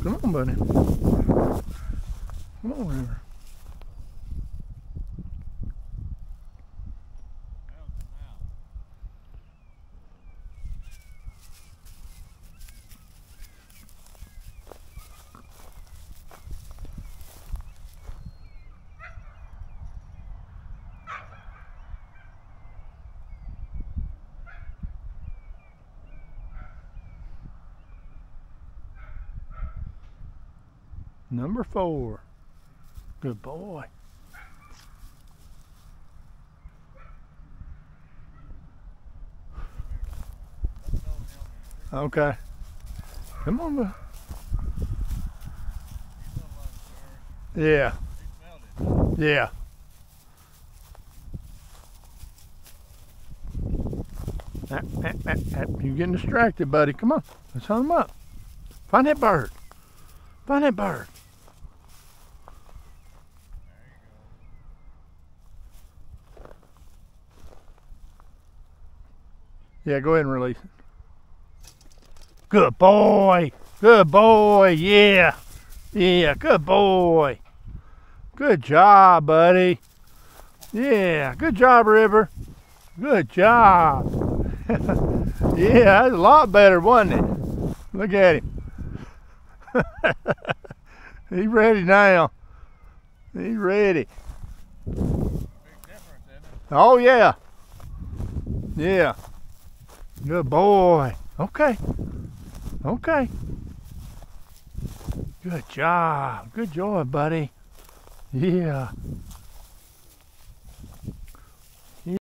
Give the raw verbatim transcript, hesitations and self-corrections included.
Come on, buddy. Come on, River. Number four. Good boy. Okay. Come on, bud. Yeah. Yeah. Ah, ah, ah, ah. You're getting distracted, buddy. Come on. Let's hunt him up. Find that bird. Find that bird. Yeah, go ahead and release it. Good boy. Good boy. Yeah. Yeah, good boy. Good job, buddy. Yeah, good job, River. Good job. Yeah, that's a lot better, wasn't it? Look at him. He's ready now. He's ready. Big difference, isn't it? Oh, yeah. Yeah. Good boy. Okay. Okay. Good job. Good job, buddy. Yeah.